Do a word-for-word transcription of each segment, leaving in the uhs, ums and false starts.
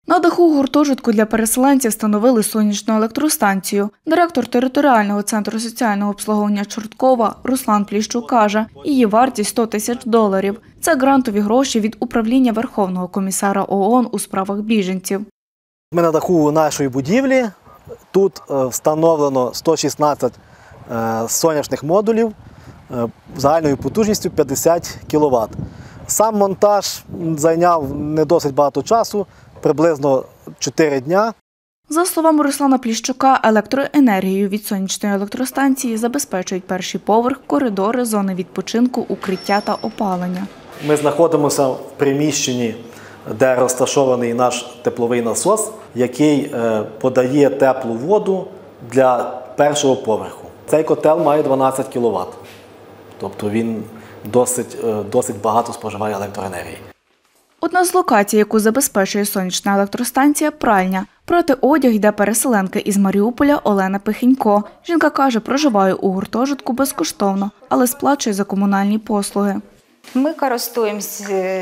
На даху гуртожитку для переселенців встановили сонячну електростанцію. Директор територіального центру соціального обслуговування Чорткова Руслан Пліщук каже, її вартість – сто тисяч доларів. Це грантові гроші від управління Верховного комісара ООН у справах біженців. Ми на даху нашої будівлі. Тут встановлено сто шістнадцять сонячних модулів загальною потужністю п'ятдесят кіловат. Сам монтаж зайняв не досить багато часу, приблизно чотири дня. За словами Руслана Пліщука, електроенергією від сонячної електростанції забезпечують перший поверх, коридори, зони відпочинку, укриття та опалення. Ми знаходимося в приміщенні, де розташований наш тепловий насос, який подає теплу воду для першого поверху. Цей котел має дванадцять кіловат, тобто він досить, досить багато споживає електроенергії. Одна з локацій, яку забезпечує сонячна електростанція – пральня. Прати одяг йде переселенка із Маріуполя Олена Пихенько. Жінка каже, проживає у гуртожитку безкоштовно, але сплачує за комунальні послуги. Ми користуємося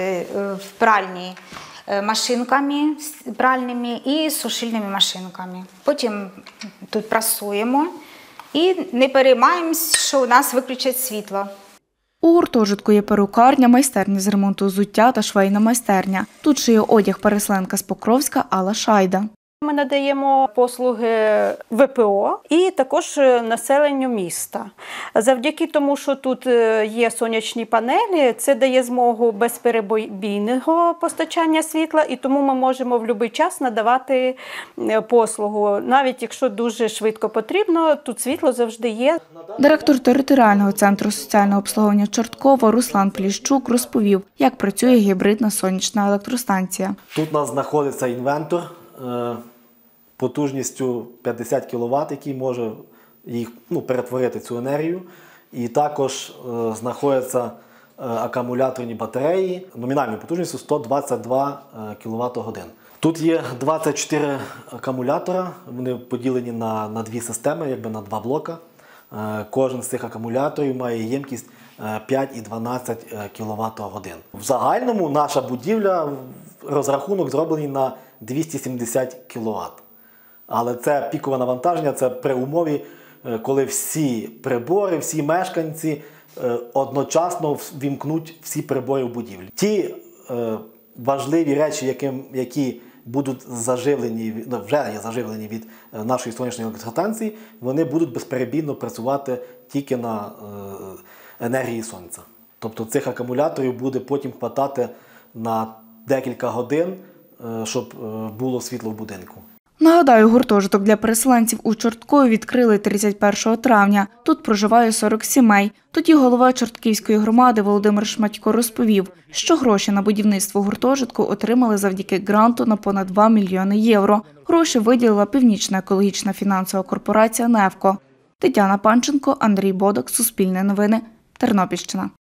в пральні машинками пральними і сушильними машинками. Потім тут прасуємо і не переймаємося, що у нас виключать світло. У гуртожитку є перукарня, майстерня з ремонту взуття та швейна майстерня. Тут шиє одяг переселенка з Покровська Алла Шайда. Ми надаємо послуги ве пе о і також населенню міста. Завдяки тому, що тут є сонячні панелі, це дає змогу безперебійного постачання світла, і тому ми можемо в будь-який час надавати послугу. Навіть якщо дуже швидко потрібно, тут світло завжди є. Директор територіального центру соціального обслуговування Чорткова Руслан Пліщук розповів, як працює гібридна сонячна електростанція. Тут у нас знаходиться інвентор потужністю п'ятдесят кіловат, який може їх, ну, перетворити цю енергію. І також е, знаходяться е, акумуляторні батареї номінальною потужністю сто двадцять два кіловат-годин. Тут є двадцять чотири акумулятора, вони поділені на, на дві системи, якби на два блока. Е, кожен з цих акумуляторів має ємкість п'ять і дванадцять кіловат-годин. В загальному наша будівля, розрахунок зроблений на двісті сімдесят кіловат. Але це пікове навантаження, це при умові, коли всі прибори, всі мешканці одночасно вімкнуть всі прибори в будівлі. Ті е, важливі речі, які, які будуть заживлені, ну, вже є заживлені від нашої сонячної електростанції, вони будуть безперебійно працювати тільки на е, енергії сонця. Тобто цих акумуляторів буде потім хватати на декілька годин, щоб було світло в будинку. Нагадаю, гуртожиток для переселенців у Чорткові відкрили тридцять першого травня. Тут проживає сорок сімей. Тоді голова Чортківської громади Володимир Шматько розповів, що гроші на будівництво гуртожитку отримали завдяки гранту на понад два мільйони євро. Гроші виділила Північна екологічна фінансова корпорація «Невко». Тетяна Панченко, Андрій Бодак, Суспільне новини, Тернопільщина.